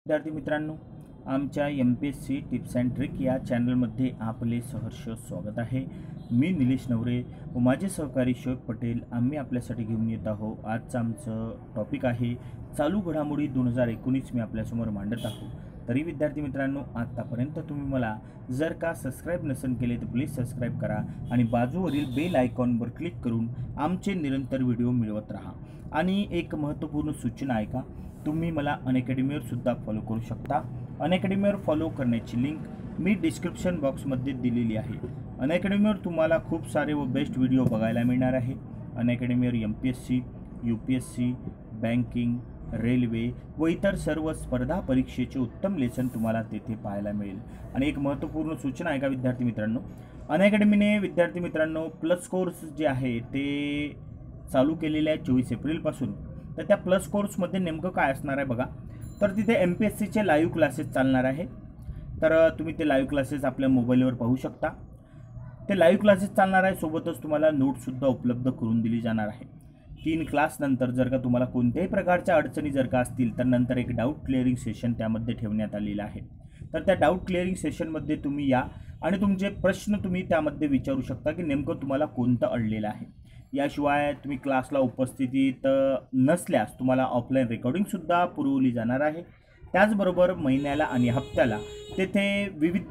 विद्यार्थी मित्रांनो, आमच्या एम-पी-एस-सी टिप्स अँड ट्रिक या चॅनलमध्ये आपले सहर्ष स्वागत आहे। मी निलेश नवरे व माझे सहकारी शोएब पटेल आम्ही आपल्यासाठी घेऊन येत आहोत। आजचं आमचं टॉपिक आहे चालू घडामोडी 2019 मी आपल्यासमोर मांडत आहोत। तरी विद्यार्थी मित्रांनो, आतापर्यंत तुम्ही मला जर का सबस्क्राइब नसेल केले तर प्लीज सबस्क्राइब करा आणि बाजूवरील बेल आयकॉनवर क्लिक करून आमचे निरंतर व्हिडिओ मिळवत राहा। आणि एक महत्त्वपूर्ण सूचना आहे का, तुम्ही मला अनअकॅडमीवर सुद्धा फॉलो करू शकता। अनअकॅडमीवर फॉलो करण्याची लिंक मी डिस्क्रिप्शन बॉक्समध्ये दिलेली आहे। अनअकॅडमीवर तुम्हाला खूप सारे व बेस्ट व्हिडिओ बघायला मिळणार आहे। अनअकॅडमीवर एम-पी-एस-सी, यू-पी-एस-सी, बँकिंग, रेल्वे व इतर सर्व स्पर्धा परीक्षेचे उत्तम लेसन तुम्हाला तेथे पाहायला मिळेल। आणि एक महत्त्वपूर्ण सूचना आहे का विद्यार्थी मित्रांनो, अनअकॅडमीने विद्यार्थी मित्रांनो प्लस कोर्स जे आहे ते चालू केलेले आहे 24 एप्रिलपासून। तर त्या प्लस कोर्समध्ये नेमकं काय असणार आहे बघा, तर तिथे एम-पी-एस-सीचे लाईव्ह क्लासेस चालणार आहे। तर तुम्ही ते लाईव्ह क्लासेस आपल्या मोबाईलवर पाहू शकता। ते लाईव्ह क्लासेस चालणार आहे, सोबतच तुम्हाला नोट्ससुद्धा उपलब्ध करून दिली जाणार आहे। 3 क्लास नंतर जर का तुम्हाला कोणत्याही प्रकारच्या अडचणी जर का असतील तर नंतर एक डाऊट क्लिअरिंग सेशन त्यामध्ये ठेवण्यात आलेलं आहे। तर त्या डाऊट क्लिअरिंग सेशनमध्ये तुम्ही या आणि तुमचे प्रश्न तुम्ही त्यामध्ये विचारू शकता की नेमकं तुम्हाला कोणतं अडलेलं आहे। याशिवाय तुम्ही क्लासला उपस्थितीत नसल्यास तुम्हाला ऑफलाईन रेकॉर्डिंगसुद्धा पुरवली जाणार आहे। त्याचबरोबर महिन्याला आणि हप्त्याला तेथे विविध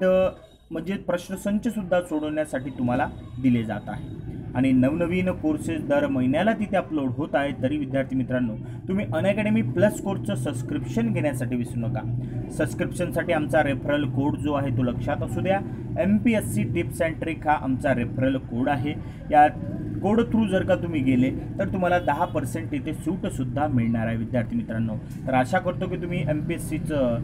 प्रश्नसंचसुद्धा सोडवण्यासाठी तुम्हाला दिले जात आहे। आणि नवनवीन कोर्सेस दर महिन्याला तिथे अपलोड होत आहे। तरी विद्यार्थी मित्रांनो, तुम्ही अनअकॅडमी प्लस कोर्सचं सबस्क्रिप्शन घेण्यासाठी विसरू नका। सबस्क्रिप्शनसाठी आमचा रेफरल कोड जो आहे तो लक्षात असू द्या। एम-पी-एस-सी टिप्स अँड ट्रिक हा आमचा रेफरल कोड आहे। या कोड थ्रू जर का तुम्ही गेले तर तुम्हाला 10% इथे सूटसुद्धा मिळणार आहे विद्यार्थी मित्रांनो। तर आशा करतो की तुम्ही एम-पी-एस-सीचं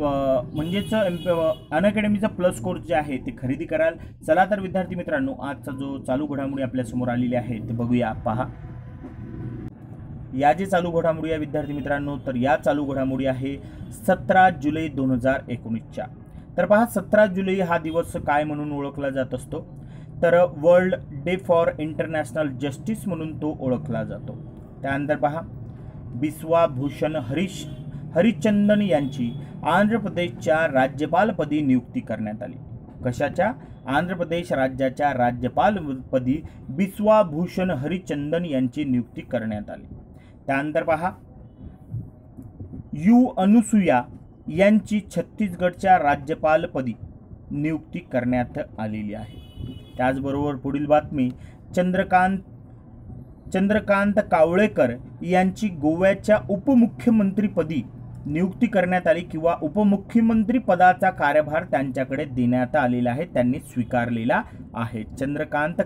अनअकॅडमीचा प्लस कोर्स जे आहे ते खरेदी कराल। चला तर विद्यार्थी मित्रांनो, आजचा जो चालू घडामोडी आपल्यासमोर आलेली आहे ते बघूया। पहा, या जे चालू घडामोडी आहे विद्यार्थी मित्रांनो, तर या चालू घडामोडी आहे 17 जुलै 2019च्या। तर पहा, 17 जुलै हा दिवस काय म्हणून ओळखला जात असतो, तर world day for international justice म्हणून तो ओळखला जातो। त्यानंतर पहा, बिस्वा भूषण हरिचंदन यांची आंध्र प्रदेशच्या राज्यपालपदी नियुक्ती करण्यात आली। कशाच्या? आंध्र प्रदेश राज्याच्या राज्यपालपदी बिस्वा भूषण हरिचंदन यांची नियुक्ती करण्यात आली। त्यानंतर पहा, यू अनुसुया यांची छत्तीसगडच्या राज्यपालपदी नियुक्ती करण्यात आलेली आहे। त्याचबरोबर पुढील बातमी, चंद्रकांत कावळेकर यांची गोव्याच्या उपमुख्यमंत्रीपदी नियुक्ती करण्यात आली किंवा उपमुख्यमंत्री पदाचा कार्यभार त्यांच्याकडे देण्यात आलेला आहे, त्यांनी स्वीकारलेला आहे चंद्रकांत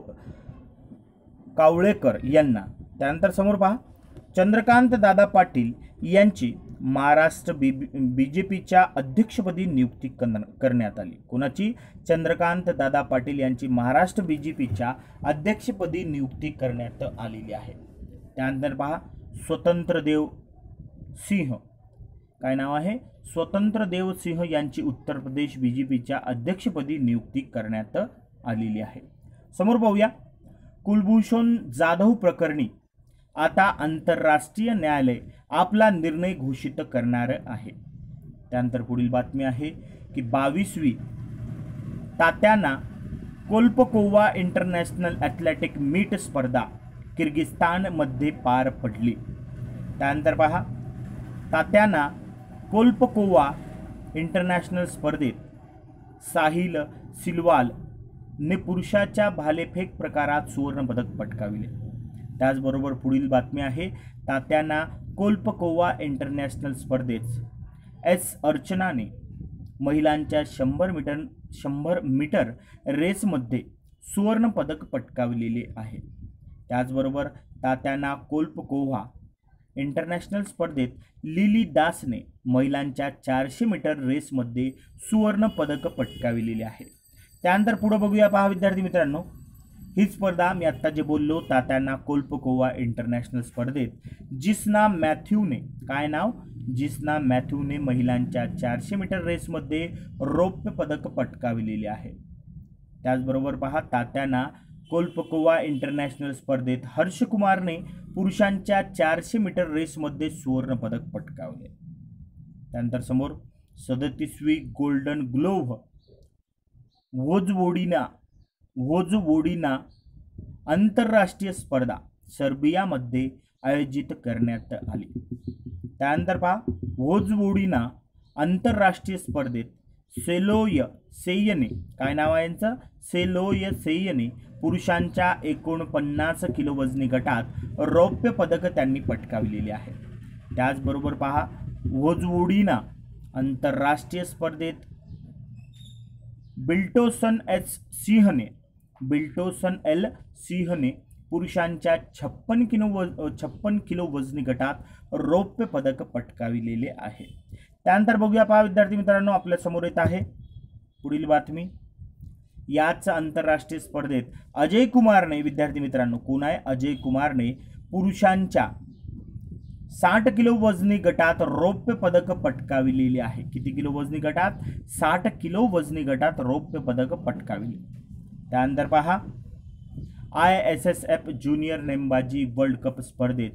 कावळेकर यांना। त्यानंतर समोर पहा, चंद्रकांत दादा पाटील यांची महाराष्ट्र बीजेपीच्या अध्यक्षपदी नियुक्ती करण्यात आली। कोणाची? चंद्रकांत दादा पाटील यांची महाराष्ट्र बीजेपीच्या अध्यक्षपदी नियुक्ती करण्यात आलेली आहे। त्यानंतर पहा, स्वतंत्रदेव सिंह, काय नाव आहे? स्वतंत्रदेव सिंह यांची उत्तर प्रदेश बीजेपीच्या अध्यक्षपदी नियुक्ती करण्यात आलेली आहे। समोर पाहूया, कुलभूषण जाधव प्रकरणी आता आंतरराष्ट्रीय न्यायालय आपला निर्णय घोषित करणार आहे। त्यानंतर पुढील बातमी आहे की 22वी Tatyana Kolpakova international athletic meet स्पर्धा किर्गिस्तानमध्ये पार पडली। त्यानंतर पहा, तात्याना कोल्पकोवा इंटरनॅशनल स्पर्धेत साहिल सिलवाल ने पुरुषाच्या भालेफेक प्रकारात सुवर्णपदक पटकाविले। त्याचबरोबर पुढील बातमी आहे, तात्याना कोल्पकोवा इंटरनॅशनल स्पर्धेत एस अर्चनाने महिलांच्या 100 मीटर रेसमध्ये सुवर्णपदक पटकावलेले आहे। त्याचबरोबर तात्याना कोल्पकोवा इंटरनॅशनल स्पर्धेत लिली दासने महिलांच्या 400 मीटर रेसमध्ये सुवर्णपदक पटकाविलेले आहे। त्यानंतर पुढे बघूया, पहा विद्यार्थी मित्रांनो, ही स्पर्धा मी आत्ता जे बोललो तात्याना कोल्पकोवा इंटरनॅशनल स्पर्धेत जिस्ना मॅथ्यूने, काय नाव? जिस्ना मॅथ्यूने महिलांच्या 400 मीटर रेसमध्ये रौप्य पदक पटकाविलेले आहे। त्याचबरोबर पहा, तात्याना कोल्पकोवा इंटरनॅशनल स्पर्धेत हर्षकुमारने पुरुषांच्या 400 मीटर रेसमध्ये सुवर्ण पदक पटकावले। त्यानंतर समोर 37वी गोल्डन ग्लोव्ह वोजवोडिना आंतरराष्ट्रीय स्पर्धा सर्बियामध्ये आयोजित करण्यात आली। त्यानंतर पहा, वोजवोडिना आंतरराष्ट्रीय स्पर्धेत सेलोय-सेयने, काय नाव आहे यांचं, सेलोय-सेयने पुरुषांच्या 49 किलो वजनी गटात रौप्य पदक त्यांनी पटकावलेले आहे। त्याचबरोबर पहा, वोजवोडिना आंतरराष्ट्रीय स्पर्धेत बिल्टोसन एल सिंहने पुरुषांच्या 56 किलो वजनी गटात रौप्य पदक पटकाविलेले आहे। त्यानंतर बघूया पहा विद्यार्थी मित्रांनो, आपल्या समोर येत आहे पुढील बातमी। याच आंतरराष्ट्रीय स्पर्धेत अजय कुमारने, विद्यार्थी मित्रांनो कोण आहे, अजय कुमारने पुरुषांच्या 60 किलो वजनी गटात रौप्य पदक पटकाविलेले आहे। किती किलो वजनी गटात, 60 किलो वजनी गटात रौप्य पदक पटकाविले। त्यानंतर पहा, ISSF ज्युनियर नेमबाजी वर्ल्ड कप स्पर्धेत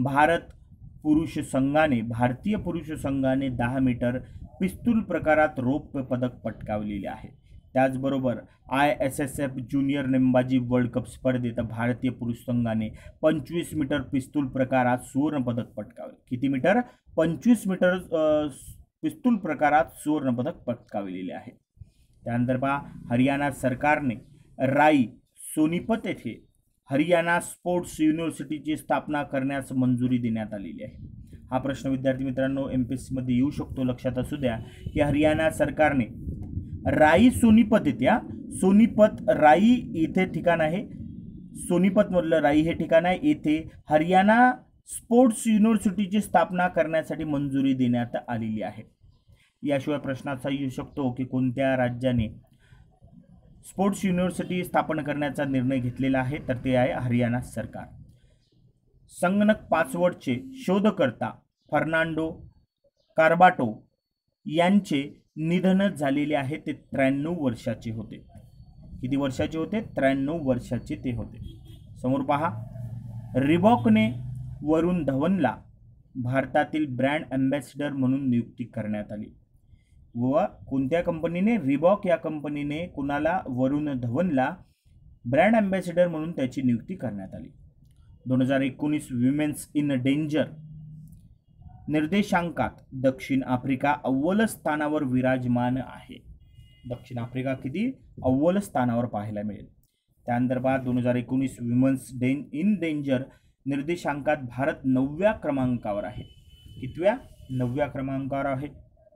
भारतीय पुरुष संघाने 10 मीटर पिस्तूल प्रकारात रौप्य पदक पटकावलेले आहे। त्याचबरोबर ISSF ज्युनियर नेमबाजी वर्ल्ड कप स्पर्धेत भारतीय पुरुष संघाने 25 मीटर पिस्तूल प्रकारात सुवर्ण पदक पटकावले। किती मीटर, 25 मीटर पिस्तूल प्रकारात सुवर्ण पदक पटकावलेले आहे। त्यानंतर पहा, हरियाणा सरकारने राई सोनीपत येथे हरियाणा स्पोर्ट्स युनिव्हर्सिटीची स्थापना करण्यास मंजुरी देण्यात आलेली आहे। हा प्रश्न विद्यार्थी मित्रांनो MPSC मध्ये येऊ शकतो, लक्षात असू द्या की हरियाणा सरकारने राई सोनीपत येथे, सोनीपत राई इथे ठिकाण आहे, सोनीपत मधलं राई हे ठिकाण आहे, येथे हरियाणा स्पोर्ट्स युनिव्हर्सिटीची स्थापना करण्यासाठी मंजुरी देण्यात आलेली आहे। याशिवाय प्रश्न असा येऊ शकतो की कोणत्या राज्याने स्पोर्ट्स युनिव्हर्सिटी स्थापन करण्याचा निर्णय घेतलेला आहे, तर ते आहे हरियाणा सरकार। संगणक पासवर्डचे शोधकर्ता फर्नांडो कार्बाटो यांचे निधन झालेले आहे। ते 93 वर्षाचे होते। किती वर्षाचे होते, 93 वर्षाचे ते होते। समोर पहा, रिबॉकने वरुण धवनला भारतातील ब्रँड अँबॅसिडर म्हणून नियुक्ती करण्यात आली। व कोणत्या कंपनीने, रिबॉक या कंपनीने कुणाला, वरुण धवनला ब्रँड अँबॅसिडर म्हणून त्याची नियुक्ती करण्यात आली। 2019 विमेन्स इन डेंजर निर्देशांकात दक्षिण आफ्रिका अव्वल स्थानावर विराजमान आहे। दक्षिण आफ्रिका किती, अव्वल स्थानावर पाहायला मिळेल। त्यानंतर पहा, 2019 विमेन्स इन डेंजर निर्देशांकात भारत 9व्या क्रमांकावर आहे। कितव्या, 9व्या क्रमांकावर आहे।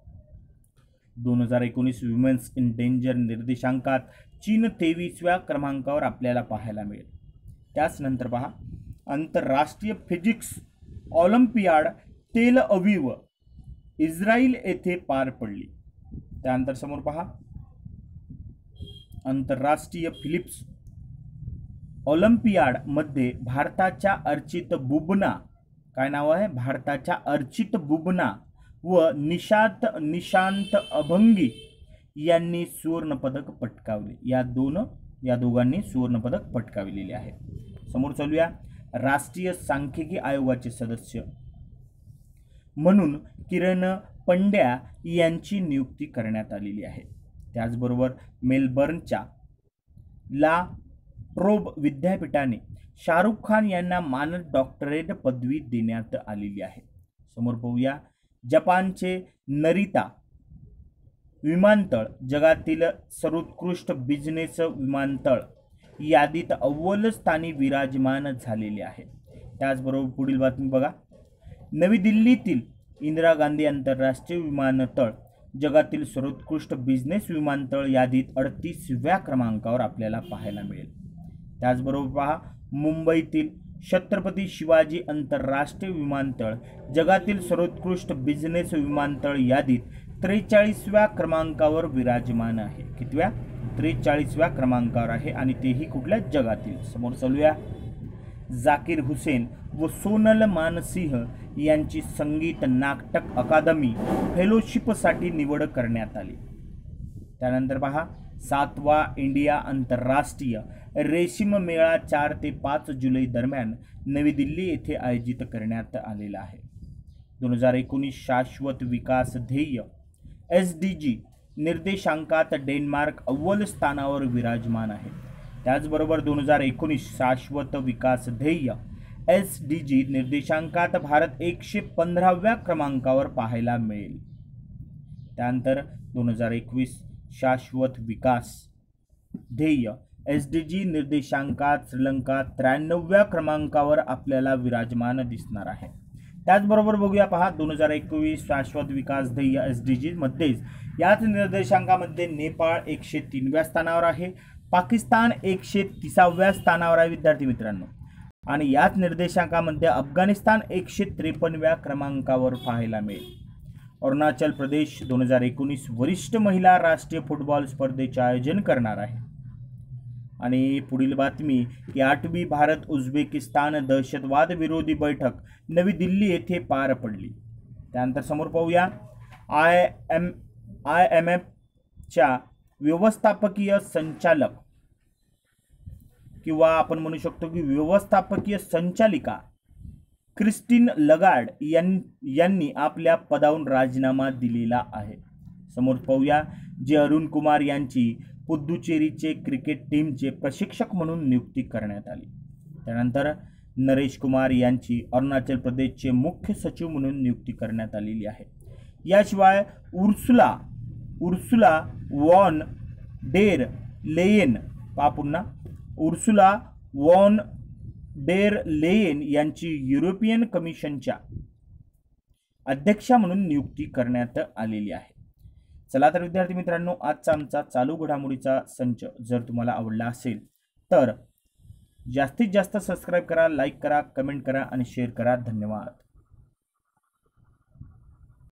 2019 विमेन्स इन डेंजर निर्देशांकात चीन 23व्या क्रमांकावर आपल्याला पाहायला मिळेल। त्याच नंतर पहा, आंतरराष्ट्रीय फिजिक्स ऑलिम्पियाड तेल अवीव इस्रायल येथे पार पडली। त्यानंतर समोर पहा, आंतरराष्ट्रीय फिलिप्स ऑलिम्पियाड मध्ये भारताच्या अर्चित बुबना, काय नाव आहे, भारताच्या अर्चित बुबना व निशांत अभंगी यांनी सुवर्ण पदक पटकावले। या दोघांनी सुवर्ण पदक पटकावलेले आहे। समोर चालूया, राष्ट्रीय सांख्यिकी आयोगाचे सदस्य म्हणून किरण पंड्या यांची नियुक्ती करण्यात आलेली आहे। त्याचबरोबर मेलबर्नच्या ला ट्रोब विद्यापीठाने शाहरुख खान यांना मानद डॉक्टरेट पदवी देण्यात आलेली आहे। समोर पाहूया, जपानचे नरिता विमानतळ जगातील सर्वोत्कृष्ट बिझनेस विमानतळ यादीत अव्वल स्थानी विराजमान झालेले आहे। त्याचबरोबर पुढील बातमी बघा, नवी दिल्लीतील इंदिरा गांधी आंतरराष्ट्रीय विमानतळ जगातील सर्वोत्कृष्ट बिझनेस विमानतळ यादीत 38व्या क्रमांकावर आपल्याला पाहायला मिळेल। त्याचबरोबर पहा, मुंबईतील छत्रपती शिवाजी आंतरराष्ट्रीय विमानतळ जगातील सर्वोत्कृष्ट बिझनेस विमानतळ यादीत 43व्या क्रमांकावर विराजमान आहे। कितव्या, 43व्या क्रमांकावर आहे आणि तेही कुठल्या, जगातील। समोर चालूया, जाकीर हुसेन व सोनल मानसिंह यांची संगीत नाटक अकादमी फेलोशिपसाठी निवड करण्यात आली। त्यानंतर पहा, 7वा इंडिया आंतरराष्ट्रीय रेशीम मेळा 4 ते 5 जुलै दरम्यान नवी दिल्ली येथे आयोजित करण्यात आलेला आहे। 2019 शाश्वत विकास ध्येय SDG निर्देशांकात डेन्मार्क अव्वल स्थानावर विराजमान आहे। त्याचबरोबर 2019 शाश्वत विकास ध्येय SDG निर्देशांकात भारत 115व्या क्रमांकावर पाहायला मिळेल। त्यानंतर 2021 शाश्वत विकास ध्येय SDG निर्देशांकात श्रीलंका 93व्या क्रमांकावर आपल्याला विराजमान दिसणार आहे। त्याचबरोबर बघूया पहा 2021 शाश्वत विकास ध्येय SDG मध्ये याच निर्देशांकामध्ये नेपाळ 103व्या स्थानावर आहे, पाकिस्तान 130व्या स्थानावर आहे विद्यार्थी मित्रांनो, आणि याच निर्देशांकामध्ये अफगाणिस्तान 153व्या क्रमांकावर पाहायला मिळेल। अरुणाचल प्रदेश 2019 वरिष्ठ महिला राष्ट्रीय फुटबॉल स्पर्धेचे आयोजन करणार आहे। आणि पुढील बातमी की 8वी भारत उझबेकिस्तान दहशतवाद विरोधी बैठक नवी दिल्ली येथे पार पडली। त्यानंतर समोर पाहूया IMFच्या व्यवस्थापकीय संचालक किंवा आपण म्हणू शकतो की व्यवस्थापकीय संचालिका क्रिस्टीन लगार्ड यांनी आपल्या पदावरून राजीनामा दिलेला आहे। समोर पाहूया जे अरुण कुमार यांची पुद्दुचेरीचे क्रिकेट टीमचे प्रशिक्षक म्हणून नियुक्ती करण्यात आली। त्यानंतर नरेश कुमार यांची अरुणाचल प्रदेशचे मुख्य सचिव म्हणून नियुक्ती करण्यात आलेली आहे। याशिवाय Ursula von der Leyen Ursula von der Leyen यांची युरोपियन कमिशनच्या अध्यक्षा म्हणून नियुक्ती करण्यात आलेली आहे। चला तर विद्यार्थी मित्रांनो, आजचा आमचा चालू घडामोडीचा संच जर तुम्हाला आवडला असेल तर जास्तीत जास्त सबस्क्राइब करा, लाईक करा, कमेंट करा आणि शेअर करा। धन्यवाद।